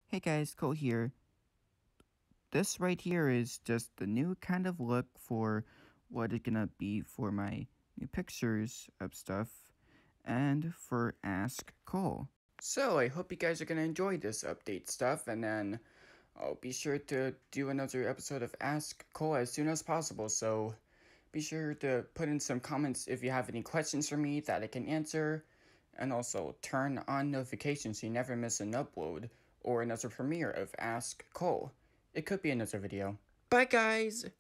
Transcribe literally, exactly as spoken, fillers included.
Hey guys, Cole here. This right here is just the new kind of look for what it's gonna be for my new pictures of stuff and for Ask Cole. So I hope you guys are gonna enjoy this update stuff, and then I'll be sure to do another episode of Ask Cole as soon as possible. So be sure to put in some comments if you have any questions for me that I can answer, and also turn on notifications so you never miss an upload or another premiere of Ask Cole. It could be another video. Bye guys!